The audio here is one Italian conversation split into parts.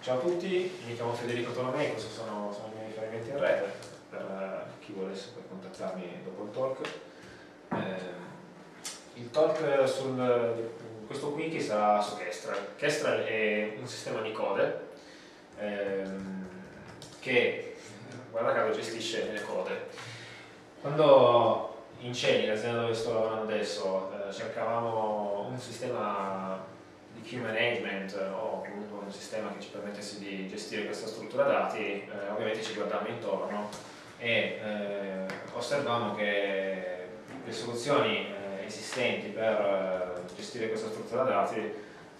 Ciao a tutti, mi chiamo Federico Tolomei, questi sono i miei riferimenti in rete, per chi volesse poi contattarmi dopo il talk. Il talk questo wiki sarà su Kestrel. Kestrel è un sistema di code che, guarda caso, gestisce le code. Quando in Celi, l'azienda dove sto lavorando adesso, cercavamo un sistema di queue management o comunque un sistema che ci permettesse di gestire questa struttura dati, ovviamente ci guardavamo intorno e osservavamo che le soluzioni esistenti per gestire questa struttura dati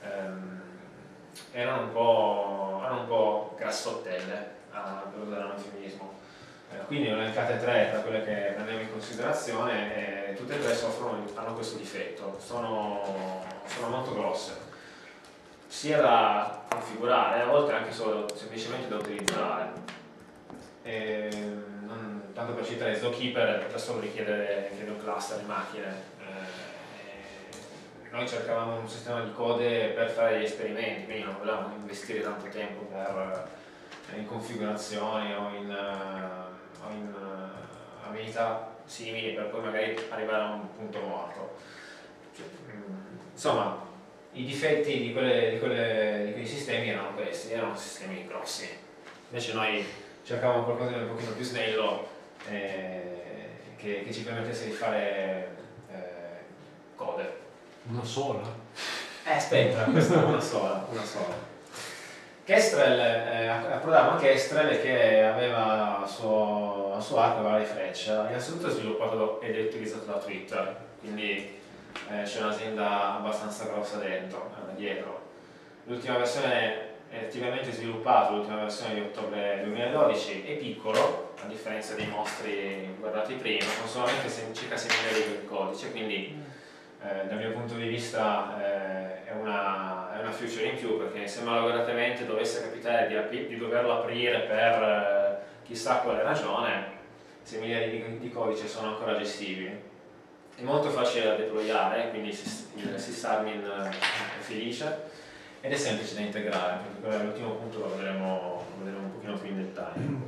erano un po' grassottelle, per usare un eufemismo. Quindi ne ho elencate tre tra quelle che prendevo in considerazione e tutte e tre hanno questo difetto, sono molto grosse, sia da configurare, a volte anche solo semplicemente da utilizzare. Tanto per citare Zookeeper, da solo richiede un cluster di macchine. Noi cercavamo un sistema di code per fare degli esperimenti, quindi non volevamo investire tanto tempo in configurazioni o in abilità simili per poi magari arrivare a un punto morto. Insomma, i difetti di quei sistemi erano questi, erano sistemi grossi. Invece noi cercavamo qualcosa di un pochino più snello che ci permettesse di fare code. Una sola? Aspetta, questa è una sola. Kestrel, approdavamo a Kestrel che aveva al suo arco varie frecce. Innanzitutto è sviluppato ed è utilizzato da Twitter, quindi c'è un'azienda abbastanza grossa dietro. L'ultima versione è attivamente sviluppata, l'ultima versione di ottobre 2012, è piccolo, a differenza dei mostri guardati prima, con solamente circa 6.000 righe di codice, quindi dal mio punto di vista è una feature in più, perché se malauguratamente dovesse capitare di doverlo aprire per chissà quale ragione, 6.000 righe di codice sono ancora gestibili. È molto facile da deployare, quindi il sysadmin è felice ed è semplice da integrare, perché l'ultimo punto lo vedremo un pochino più in dettaglio.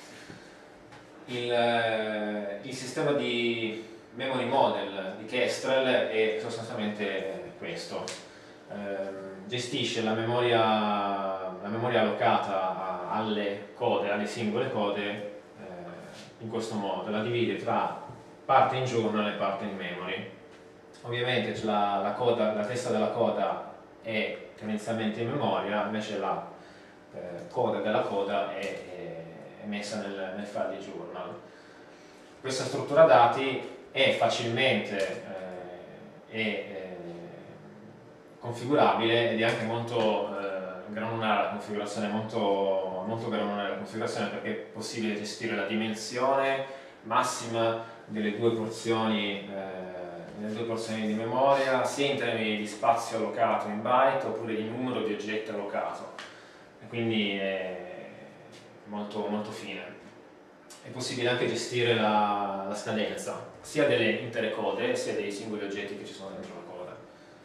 Il sistema di memory model di Kestrel è sostanzialmente questo. Gestisce la memoria allocata alle singole code in questo modo, la divide tra parte in journal e parte in memory. Ovviamente la testa della coda è tendenzialmente in memoria, invece la coda della coda è messa nel file di journal. Questa struttura dati è facilmente configurabile ed è anche molto granulare la configurazione, molto granulare la configurazione, perché è possibile gestire la dimensione massima delle due porzioni di memoria, sia in termini di spazio allocato in byte oppure di numero di oggetti allocato, e quindi è molto, molto fine. È possibile anche gestire la scadenza sia delle intere code sia dei singoli oggetti che ci sono dentro la coda.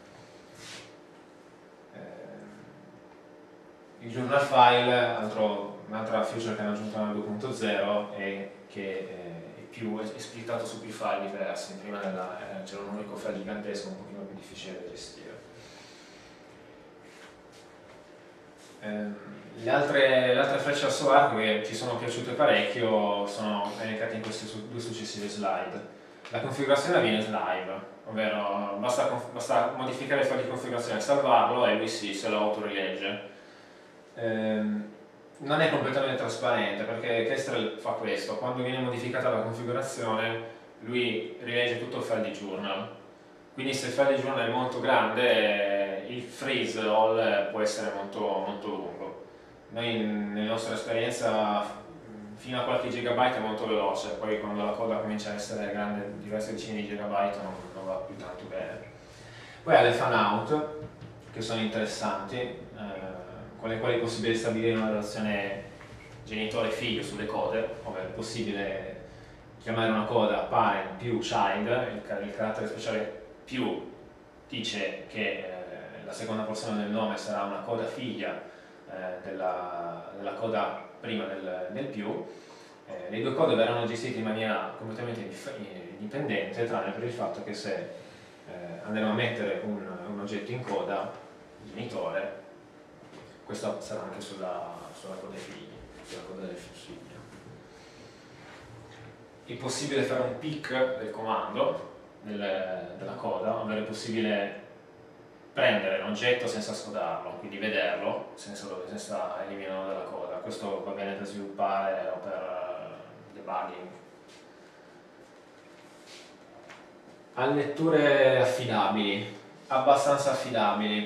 Il journal file, un'altra feature che hanno aggiunto nel 2.0 è che è splittato su più file diversi. Prima c'era un unico file gigantesco, un pochino più difficile da gestire. Le altre frecce al suo arco che ci sono piaciute parecchio sono elencate in queste due successive slide. La configurazione avviene live, ovvero basta modificare il file di configurazione, salvarlo e lui se lo autorilegge. Non è completamente trasparente, perché Kestrel fa questo: quando viene modificata la configurazione lui rilegge tutto il file di journal, quindi se il file di journal è molto grande il freeze all può essere molto, molto lungo. Noi nella nostra esperienza fino a qualche gigabyte è molto veloce, poi quando la coda comincia a essere grande, diverse decine di gigabyte, non va più tanto bene. Poi ha le fan out, che sono interessanti, con le quali è possibile stabilire una relazione genitore-figlio sulle code, ovvero è possibile chiamare una coda parent più child, il carattere speciale più dice che la seconda porzione del nome sarà una coda figlia della coda prima del più. Le due code verranno gestite in maniera completamente indipendente, tranne per il fatto che se andremo a mettere un oggetto in coda, il genitore, questo sarà anche sulla coda dei figli, sulla coda del figlio. È possibile fare un pick del comando della coda, ovvero è possibile prendere un oggetto senza scodarlo, quindi vederlo senza eliminarlo dalla coda. Questo va bene per sviluppare o per debugging. Ha letture affidabili, abbastanza affidabili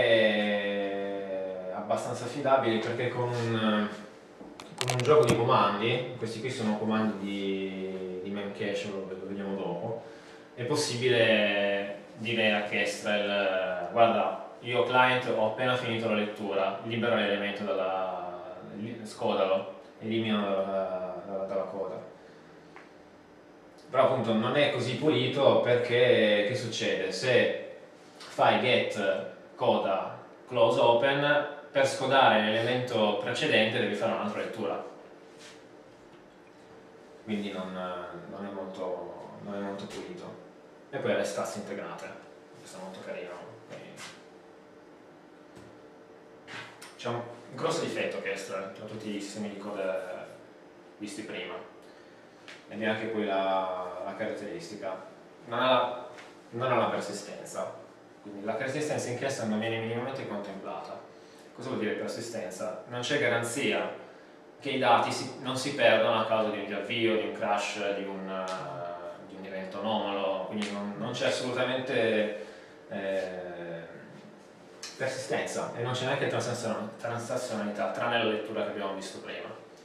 perché con un gioco di comandi, questi qui sono comandi di memcache, lo vediamo dopo, è possibile dire a Kestrel: guarda, io client ho appena finito la lettura, libera l'elemento scodalo, eliminalo dalla coda. Però appunto non è così pulito, perché che succede? Se fai get coda close open, per scodare l'elemento precedente devi fare un'altra lettura, quindi non è molto pulito. E poi ha le stats integrate, questo è molto carino. C'è un grosso difetto Kestrel tra tutti i sistemi di coda visti prima, ed è anche poi la caratteristica: non ha la persistenza, quindi la persistenza in Kestrel non viene minimamente contemplata. Cosa vuol dire persistenza? Non c'è garanzia che i dati non si perdano a causa di un riavvio, di un crash, di un evento anomalo, quindi non c'è assolutamente persistenza, e non c'è neanche transazionalità, tranne la lettura che abbiamo visto prima.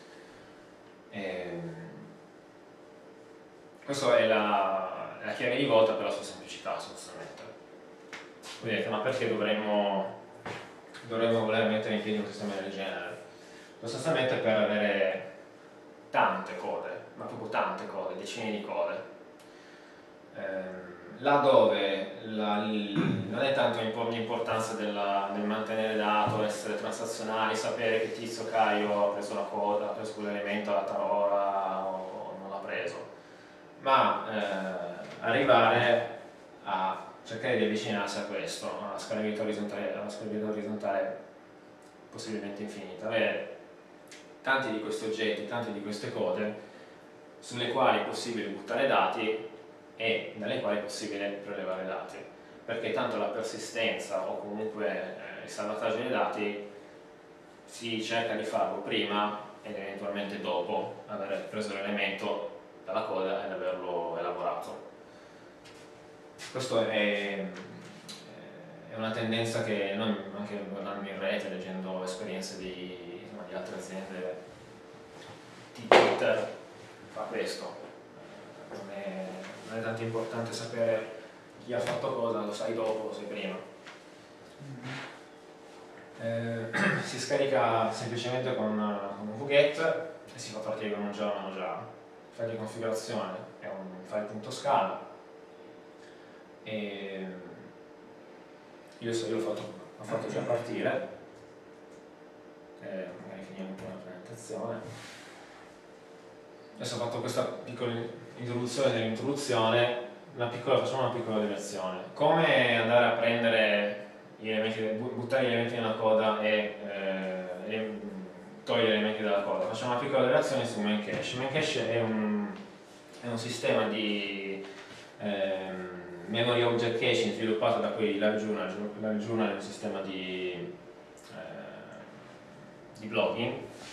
Questa è la chiave di volta per la sua semplicità, sostanzialmente. Voi direte: ma perché dovremmo voler mettere in piedi un sistema del genere? Sostanzialmente per avere tante code, ma proprio tante code, decine di code. Là dove non è tanto l'importanza del mantenere dato, essere transazionali, sapere che Tizio Caio ha preso la coda, ha preso quell'elemento alla talora o non l'ha preso, ma arrivare a cercare di avvicinarsi a questo, alla scalabilità orizzontale possibilmente infinita, avere tanti di questi oggetti, tante di queste code sulle quali è possibile buttare dati e dalle quali è possibile prelevare dati, perché tanto la persistenza o comunque il salvataggio dei dati si cerca di farlo prima ed eventualmente dopo aver preso l'elemento dalla coda ed averlo elaborato. Questo è una tendenza che noi, anche guardando in rete, leggendo esperienze di altre aziende, Twitter fa questo. Non è tanto importante sapere chi ha fatto cosa, lo sai dopo, lo sai prima. Si scarica semplicemente con un Vuget e si fa partire con un Java Manjaro. Il file di configurazione è un file.scala e io l'ho fatto già partire. Magari finiamo un po' la presentazione. Adesso ho fatto questa piccola introduzione dell'introduzione, facciamo una piccola direzione. Come andare a prendere gli elementi, buttare gli elementi nella coda e togliere gli elementi dalla coda? Facciamo una piccola relazione su Memcache. Memcache è un sistema di memory object caching sviluppato da quei LiveJournal. LiveJournal è un sistema di blogging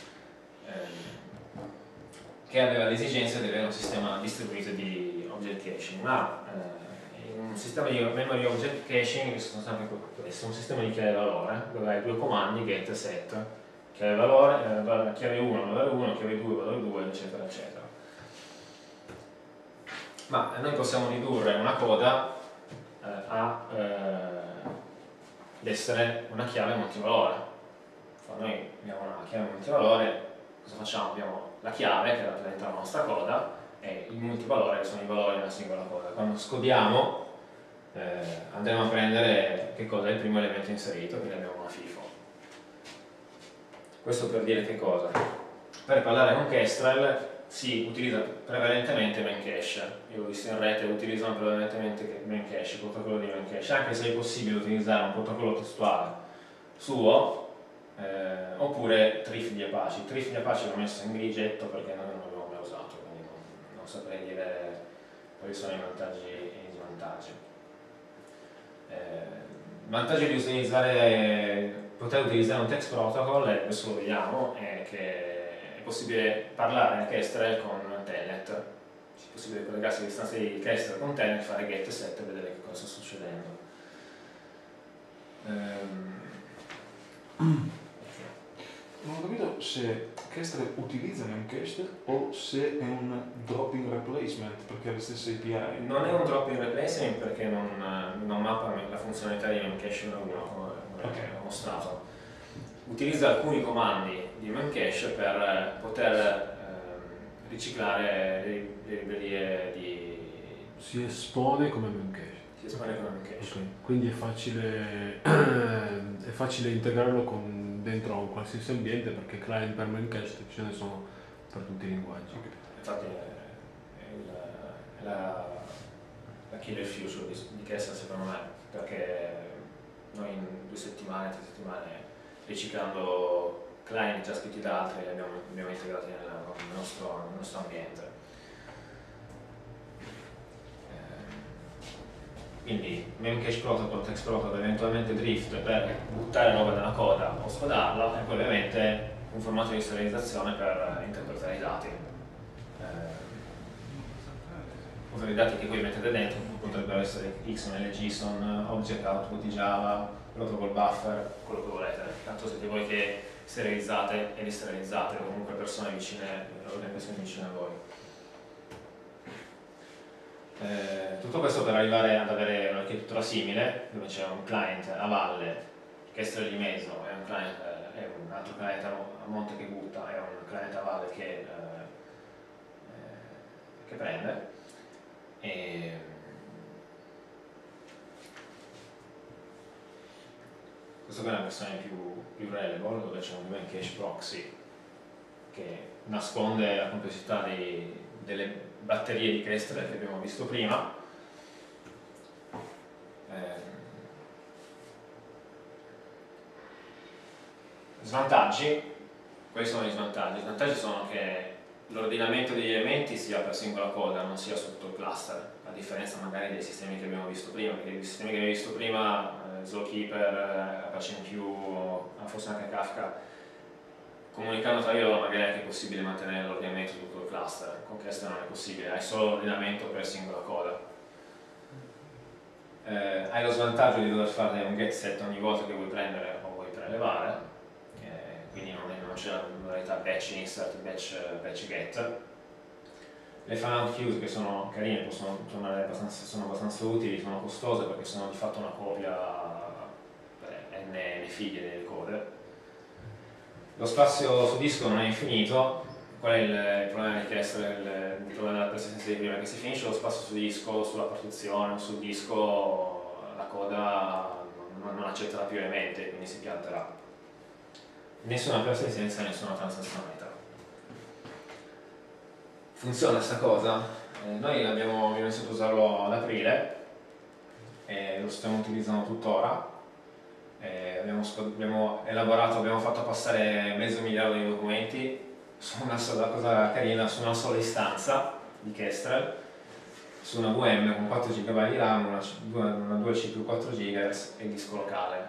che aveva l'esigenza di avere un sistema distribuito di object caching, ma un sistema di memory object caching sono sempre questo, un sistema di chiave valore, dove hai due comandi, get e set, chiave valore, chiave 1, valore 1, chiave 2, valore 2, eccetera, eccetera. Ma noi possiamo ridurre una coda ad essere una chiave multivalore. Quando noi abbiamo una chiave multivalore, cosa facciamo? Abbiamo la chiave che rappresenta la nostra coda e il multivalore che sono i valori della singola coda. Quando scodiamo andremo a prendere che cosa è il primo elemento inserito, quindi abbiamo una FIFO. Questo per dire che cosa? Per parlare con Kestrel si utilizza prevalentemente Memcache. Io ho visto in rete utilizzano prevalentemente Memcache, il protocollo di Memcache, anche se è possibile utilizzare un protocollo testuale suo oppure Thrift di Apache. Thrift di Apache l'ho messo in grigetto perché noi non l'abbiamo mai usato, quindi non saprei dire quali sono i vantaggi e i svantaggi. Il vantaggio di poter utilizzare un text protocol, e adesso lo vediamo, è che è possibile parlare a Kestrel con Telnet, è possibile collegarsi a distanza di Kestrel con Telnet, fare get e set e vedere che cosa sta succedendo. Non ho capito se Kestrel utilizza Memcache o se è un drop-in replacement perché ha le stesse API. Non è un drop-in replacement perché non mappa la funzionalità di Memcache 1.1 come ho mostrato. Utilizza alcuni comandi di Memcache per poter riciclare le librerie di... Si espone come Memcache. Si espone come Memcache. Okay. Quindi è facile integrarlo dentro a un qualsiasi ambiente perché client per Memcache ce ne sono per tutti i linguaggi. Okay. Infatti è la killer feature di Kestrel secondo me, perché noi in 2 settimane, 3 settimane, riciclando client già scritti da altri li abbiamo integrati nel nostro ambiente. Quindi Memcache Protocol, Text Protocol, eventualmente Drift per buttare roba nella coda o scodarla, e poi ovviamente un formato di serializzazione per interpretare i dati. Ovvero i dati che voi mettete dentro potrebbero essere XML, JSON, object, output di Java, protocol buffer, quello che volete. Tanto siete voi che serializzate e riserializzate, o comunque persone vicine, organizzazioni vicine a voi. Tutto questo per arrivare ad avere un'architettura simile, dove c'è un client a valle, Kestrel di mezzo, e un altro client a monte che butta, e un client a valle che prende. Questa è una versione più reliable, dove c'è un Memcache proxy che nasconde la complessità delle batterie di Kestrel che abbiamo visto prima. Svantaggi, quali sono gli svantaggi? I svantaggi sono che l'ordinamento degli elementi sia per singola coda, non sia sotto il cluster, a differenza magari dei sistemi che abbiamo visto prima, perché i sistemi che abbiamo visto prima, Zookeeper, Apache MQ, forse anche Kafka, comunicando tra loro magari è anche possibile mantenere l'ordinamento su tutto il cluster. Con Kestrel non è possibile, hai solo l'ordinamento per singola coda. Hai lo svantaggio di dover fare un get set ogni volta che vuoi prendere o vuoi prelevare, quindi non c'è la modalità batch insert, batch get. Le fanout queues, che sono carine, sono abbastanza utili, sono costose perché sono di fatto una copia per n figlie delle code. Lo spazio su disco non è infinito. Qual è il problema di Kestrel, il problema della persistenza di prima? Che se finisce lo spazio su disco, sulla partizione o sul disco, la coda non accetterà più elementi, quindi si pianterà. Nessuna persistenza, nessuna transazionalità. Funziona sta cosa? Noi abbiamo iniziato a usarlo ad aprile e lo stiamo utilizzando tuttora. Abbiamo elaborato, abbiamo fatto passare 500 miliardi di documenti su una sola cosa carina, su una sola istanza di Kestrel, su una VM con 4 GB di RAM, una dual CPU 4 GB e il disco locale.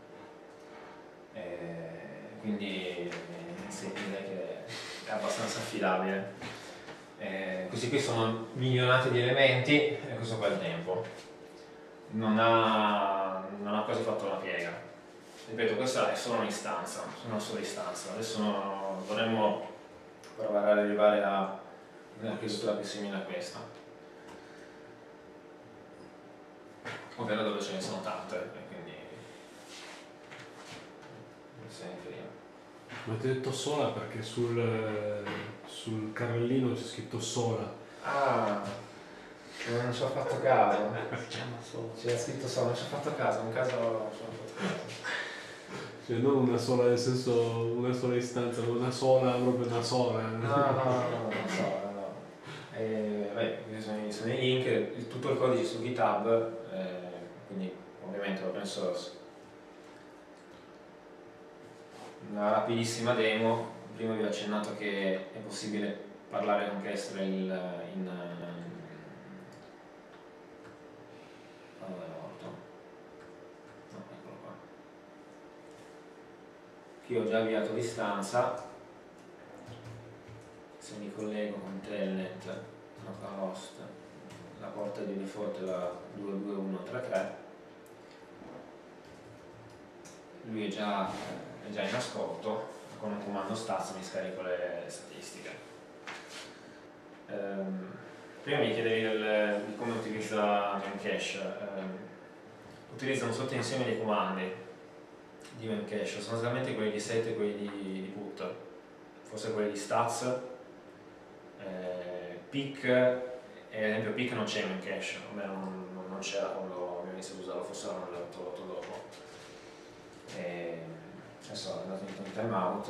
Quindi sì, direi che è abbastanza affidabile. Questi qui sono milionati di elementi e questo qua è il tempo. Non ha quasi fatto una piega. Ripeto, questa è solo un'istanza, una sola istanza. Adesso dovremmo provare ad arrivare a un'architettura più simile a questa, ovvero dove ce ne sono tante, e quindi Ma ti ho detto sola perché sul carrellino c'è scritto sola. Ah, non ci ho fatto caso. C'era scritto sola, non ci ho fatto caso, un caso non ci ho fatto caso. Cioè non una sola, nel senso una sola istanza, ma una sola, proprio una sola. No, non so, no. Sono i link, tutto il codice su GitHub, quindi ovviamente open source. Una rapidissima demo, prima vi ho accennato che è possibile parlare con Kestrel in eccolo qua. Qui ho già avviato l'istanza, se mi collego con Telnet, localhost, la porta di default è la 22133, lui è già in ascolto, con un comando stats mi scarico le statistiche. Prima mi chiedevi di come utilizza Memcache. Utilizza un sottoinsieme di comandi di Memcache, sostanzialmente quelli di set e quelli di put, forse quelli di stats, pick, ad esempio pick non c'è in Memcache, a me non c'era quando abbiamo iniziato a usarlo, forse l'hanno introdotto dopo. Adesso è andato in timeout.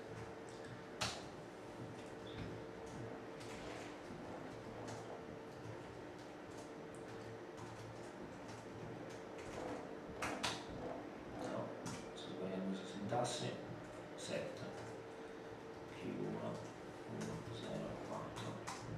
No, sto sbagliando queste sintassi. 7 più 1 1 0 4.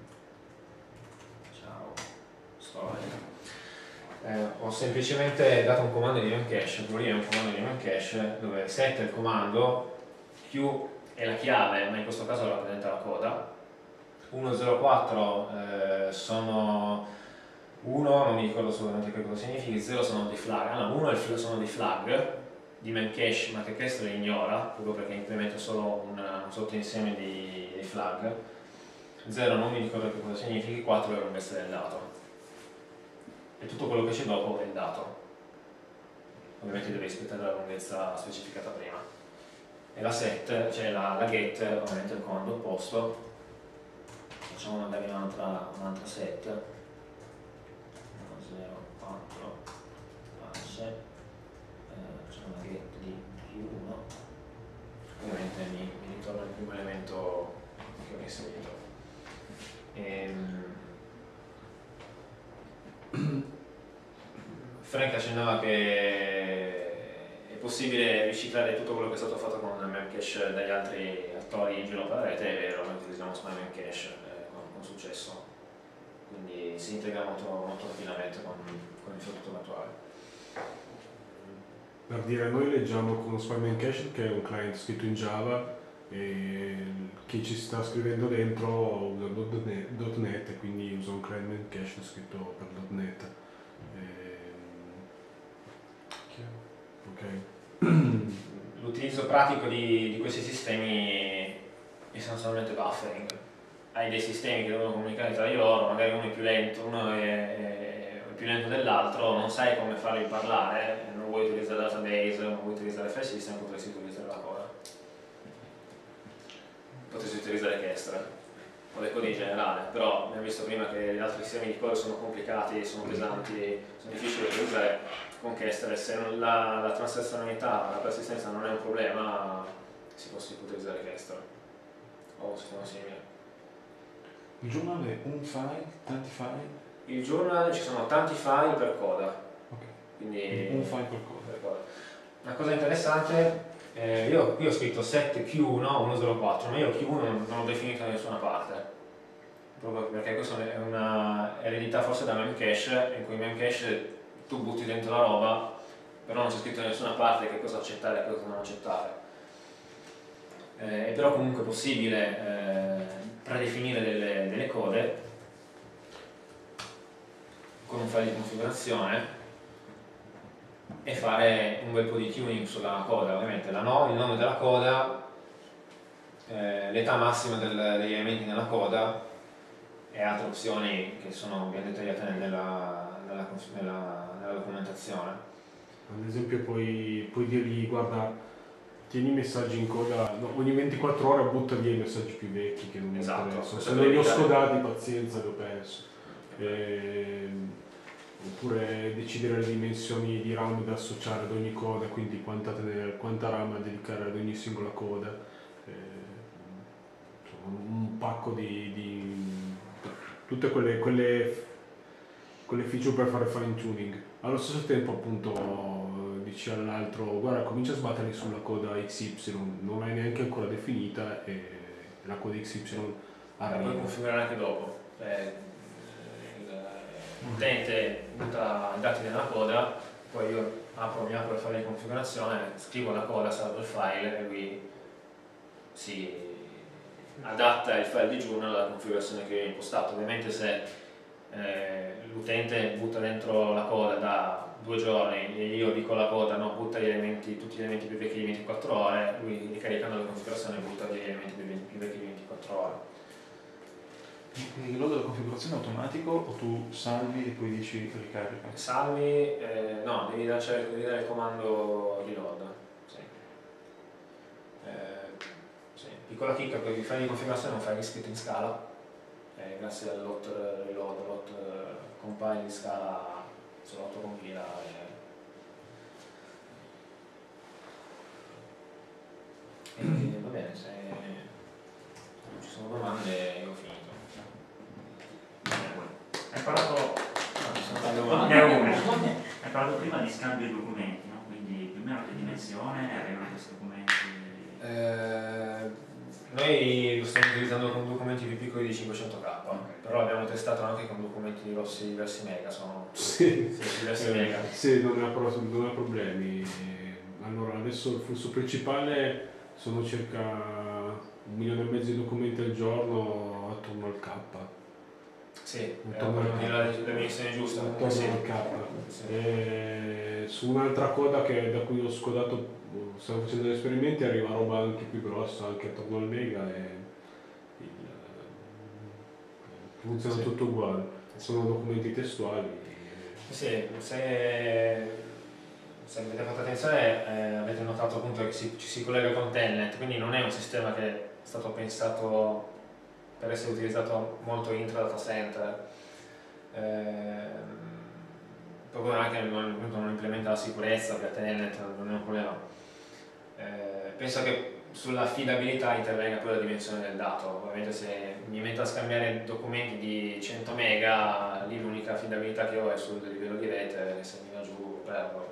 Ciao, storia. Ho semplicemente dato un comando di memcache, quello lì è un comando di memcache dove set è il comando, Q è la chiave, ma in questo caso rappresenta la coda, 104 sono 1, non mi ricordo assolutamente che cosa significa, 0 sono dei flag, no, 1 sono dei flag di memcache ma che Kestrel ignora, proprio perché implementa solo un sottoinsieme di flag, 0 non mi ricordo che cosa significa, 4 è la lunghezza del dato. E tutto quello che c'è dopo è il dato. Ovviamente devi rispettare la lunghezza specificata prima. E la set, cioè la get, ovviamente è il comando opposto. Facciamo magari un'altra set. 1, 0, 4, pace. Facciamo una get di Q1. Ovviamente mi ritorna il primo elemento che ho inserito. Frank accennava che è possibile riciclare tutto quello che è stato fatto con Memcache dagli altri attori in giro per la rete, è vero, noi utilizziamo Smile Memcache con successo, quindi si integra molto rapidamente con il software attuale. Per dire, noi leggiamo con Spy Memcache, che è un client scritto in Java, e chi ci sta scrivendo dentro usa .NET e quindi usa un client Memcache scritto per .NET. Okay. L'utilizzo pratico di questi sistemi è sostanzialmente buffering. Hai dei sistemi che devono comunicare tra di loro, magari uno è più lento, uno è più lento dell'altro, non sai come farli parlare, non vuoi utilizzare database, non vuoi utilizzare file system, potresti utilizzare la coda. Potresti utilizzare Kestrel o le code in generale, però abbiamo visto prima che gli altri sistemi di code sono complicati, sono pesanti, sono difficili da utilizzare. Con Kestrel, se la transazionalità, la persistenza non è un problema, si può utilizzare Kestrel o un sistema simile. Il journal è un file, tanti file? Il journal ci sono tanti file per coda, Ok. quindi Un file per coda. Una cosa interessante, io ho scritto set Q1 104, ma io Q1 non l'ho definito da nessuna parte, proprio perché questa è una eredità forse da Memcache, in cui Memcache tu butti dentro la roba, però non c'è scritto da nessuna parte che cosa accettare e cosa non accettare. È però comunque possibile predefinire delle code con un file di configurazione e fare un bel po' di tuning sulla coda, ovviamente il nome della coda, l'età massima degli elementi nella coda e altre opzioni che sono ben dettagliate nella documentazione. Ad esempio puoi dirgli, guarda, tieni i messaggi in coda, no, ogni 24 ore butta via i messaggi più vecchi che non mi Esatto, interessano. questo Se non li ho scodati, pazienza, li ho perso. oppure decidere le dimensioni di RAM da associare ad ogni coda, quindi quanta RAM dedicare ad ogni singola coda, insomma, un pacco di tutte quelle feature per fare fine tuning. Allo stesso tempo appunto dici all'altro guarda, comincia a sbatterli sulla coda XY, non l'hai neanche ancora definita e la coda XY arriva. Puoi configurare anche dopo. L'utente butta i dati nella coda, poi io mi apro il file di configurazione, scrivo la coda, salvo il file e lui si adatta il file di journal alla configurazione che ho impostato. Ovviamente se l'utente butta dentro la coda da 2 giorni e io dico alla coda no, butta tutti gli elementi più vecchi di 24 ore, lui ricaricando la configurazione butta via gli elementi più vecchi di 24 ore. Il reload della configurazione è automatico o tu salvi e poi dici ricarica? Salvi, no, devi dare il comando reload. Sì. Sì. Piccola chicca, per i file di configurazione non fai scritto in Scala, grazie al lot reload, lot compile di Scala, se lo autocompila. Va bene, se non ci sono domande io ho finito. Hai parlato, hai parlato prima di scambio di documenti, no? Quindi più o meno che dimensione arrivano questi documenti? Noi lo stiamo utilizzando con documenti più piccoli di 500k, però abbiamo testato anche con documenti grossi diversi mega, sono diversi mega. Sì, non ha problemi. Allora, adesso il flusso principale sono circa 1,5 milioni di documenti al giorno attorno al K. Sì, la dimensione giusta. Attorno al K. Sì. Su un'altra coda da cui ho scodato, stiamo facendo degli esperimenti, arriva roba anche più grossa, anche attorno al mega e funziona tutto uguale. Sono documenti testuali. Sì, se avete fatto attenzione avete notato appunto che ci si collega con Telnet, quindi non è un sistema che è stato pensato per essere utilizzato molto intra-data center, proprio anche non implementa la sicurezza, per Telnet non è un problema. Penso che sulla affidabilità intervenga poi la dimensione del dato. Ovviamente se mi metto a scambiare documenti di 100 mega, lì l'unica affidabilità che ho è sul livello di rete, se mi va giù perdo.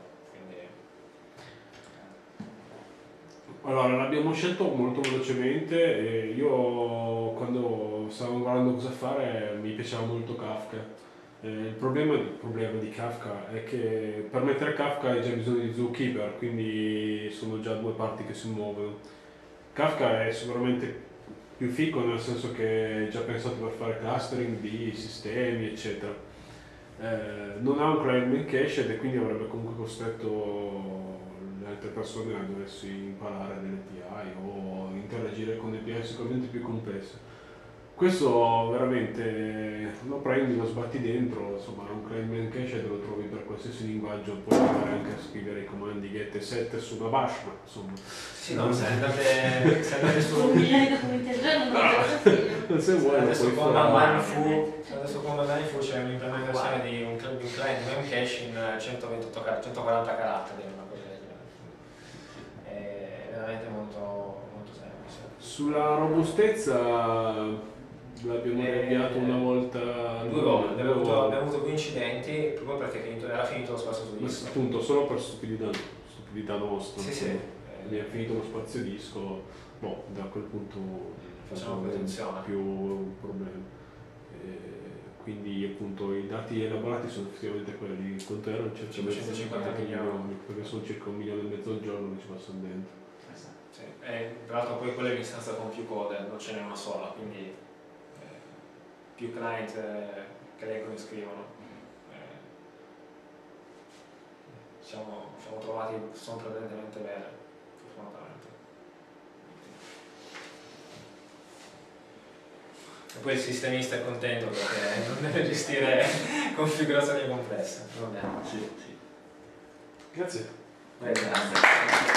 Allora, l'abbiamo scelto molto velocemente e io quando stavamo guardando cosa fare mi piaceva molto Kafka. Il problema di Kafka è che per mettere Kafka hai già bisogno di Zookeeper, quindi sono già 2 parti che si muovono. Kafka è sicuramente più figo nel senso che è già pensato per fare clustering di sistemi eccetera. Non ha un client main cached e quindi avrebbe comunque costretto le altre persone a doversi imparare delle API o interagire con API sicuramente più complesse. Questo veramente lo prendi, lo sbatti dentro, insomma un client main cached lo trovi per qualsiasi linguaggio, puoi provare anche a scrivere i comandi get e set su una bash, ma insomma. Sì, no, se andate su 1 milione di documenti al giorno non te lo se vuoi adesso puoi con fare. Manfu c'è un'implementazione di un client main cache in 140 caratteri, una cosa del genere. È veramente molto semplice. Sulla robustezza l'abbiamo riavviato una volta. 2 volte, abbiamo avuto 2 incidenti proprio perché era finito lo spazio su disco. Appunto, solo per stupidità nostra. Sì. Mi è finito lo spazio disco, da quel punto facciamo più attenzione. Più problemi. Quindi appunto i dati elaborati sono effettivamente quelli, quanto erano? Circa 550 milioni. Perché sono circa 1,5 milioni al giorno che ci passano dentro. Sì. E tra l'altro poi quella è l'istanza con più code, non ce n'è una sola, quindi più client che leggono e scrivono. Siamo trovati sorprendentemente bene, fortunatamente. E poi il sistemista è contento perché non deve gestire configurazioni complesse. Va bene. Sì. Grazie. Grazie.